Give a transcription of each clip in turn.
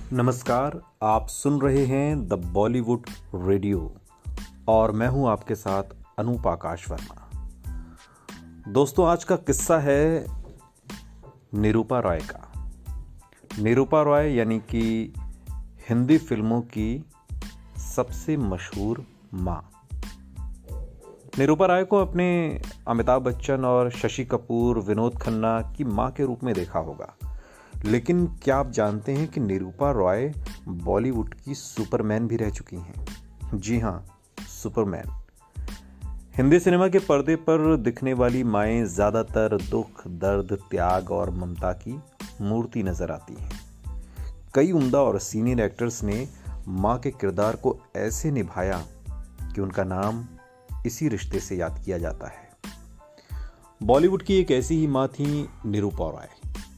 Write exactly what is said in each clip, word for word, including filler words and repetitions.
नमस्कार, आप सुन रहे हैं द बॉलीवुड रेडियो और मैं हूं आपके साथ अनूप आकाश वर्मा। दोस्तों, आज का किस्सा है निरूपा रॉय का। निरूपा रॉय यानी कि हिंदी फिल्मों की सबसे मशहूर मां। निरूपा रॉय को अपने अमिताभ बच्चन और शशि कपूर, विनोद खन्ना की मां के रूप में देखा होगा, लेकिन क्या आप जानते हैं कि निरूपा रॉय बॉलीवुड की सुपरमैन भी रह चुकी हैं? जी हाँ, सुपरमैन। हिंदी सिनेमा के पर्दे पर दिखने वाली माएं ज्यादातर दुख, दर्द, त्याग और ममता की मूर्ति नजर आती हैं। कई उम्दा और सीनियर एक्टर्स ने मां के किरदार को ऐसे निभाया कि उनका नाम इसी रिश्ते से याद किया जाता है। बॉलीवुड की एक ऐसी ही मां थी निरूपा रॉय।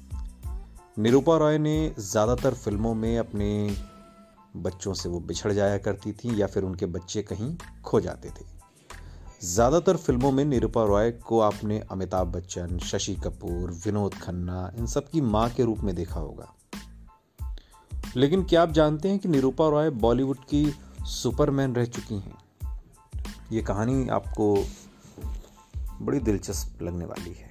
निरूपा रॉय ने ज़्यादातर फिल्मों में अपने बच्चों से वो बिछड़ जाया करती थी या फिर उनके बच्चे कहीं खो जाते थे। ज़्यादातर फिल्मों में निरूपा रॉय को आपने अमिताभ बच्चन, शशि कपूर, विनोद खन्ना, इन सब की माँ के रूप में देखा होगा। लेकिन क्या आप जानते हैं कि निरूपा रॉय बॉलीवुड की सुपरमैन रह चुकी हैं? ये कहानी आपको बड़ी दिलचस्प लगने वाली है।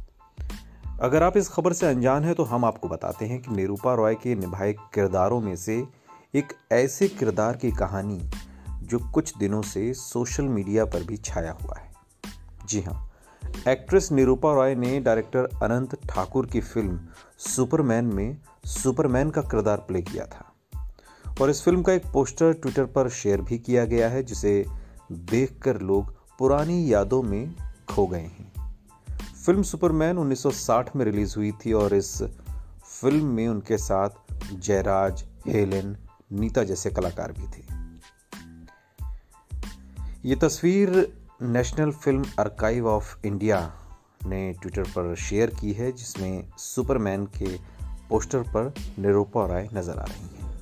अगर आप इस खबर से अनजान हैं तो हम आपको बताते हैं कि निरूपा रॉय के निभाए किरदारों में से एक ऐसे किरदार की कहानी जो कुछ दिनों से सोशल मीडिया पर भी छाया हुआ है। जी हाँ, एक्ट्रेस निरूपा रॉय ने डायरेक्टर अनंत ठाकुर की फिल्म सुपरमैन में सुपरमैन का किरदार प्ले किया था और इस फिल्म का एक पोस्टर ट्विटर पर शेयर भी किया गया है, जिसे देखकर लोग पुरानी यादों में खो गए हैं। फिल्म सुपरमैन उन्नीस सौ साठ में रिलीज हुई थी और इस फिल्म में उनके साथ जयराज, हेलेन, नीता जैसे कलाकार भी थे। ये तस्वीर national film archive of India ने ट्विटर पर शेयर की है, जिसमें सुपरमैन के पोस्टर पर निरूपा रॉय नजर आ रही हैं।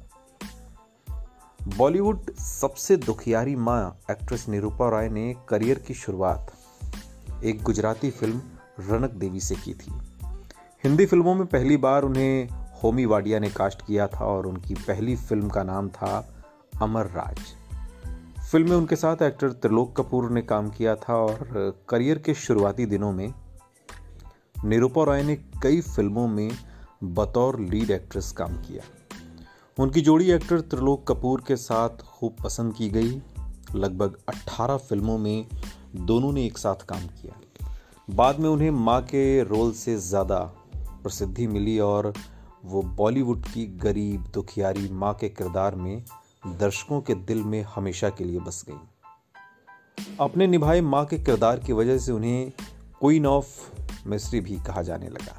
बॉलीवुड सबसे दुखियारी मां एक्ट्रेस निरूपा रॉय ने करियर की शुरुआत एक गुजराती फिल्म रनक देवी से की थी। हिंदी फिल्मों में पहली बार उन्हें होमी वाडिया ने कास्ट किया था और उनकी पहली फिल्म का नाम था अमर राज। फिल्म में उनके साथ एक्टर त्रिलोक कपूर ने काम किया था और करियर के शुरुआती दिनों में निरूपा रॉय ने कई फिल्मों में बतौर लीड एक्ट्रेस काम किया। उनकी जोड़ी एक्टर त्रिलोक कपूर के साथ खूब पसंद की गई। लगभग अठारह फिल्मों में दोनों ने एक साथ काम किया। बाद में उन्हें मां के रोल से ज़्यादा प्रसिद्धि मिली और वो बॉलीवुड की गरीब दुखियारी मां के किरदार में दर्शकों के दिल में हमेशा के लिए बस गई। अपने निभाए मां के किरदार की वजह से उन्हें क्वीन ऑफ मिस्ट्री भी कहा जाने लगा।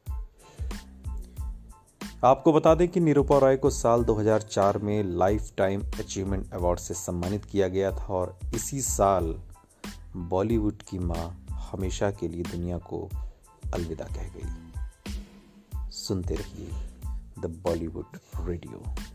आपको बता दें कि निरूपा रॉय को साल दो हज़ार चार में लाइफ टाइम अचीवमेंट अवार्ड से सम्मानित किया गया था और इसी साल बॉलीवुड की मां हमेशा के लिए दुनिया को अलविदा कह गई। सुनते रहिए द बॉलीवुड रेडियो।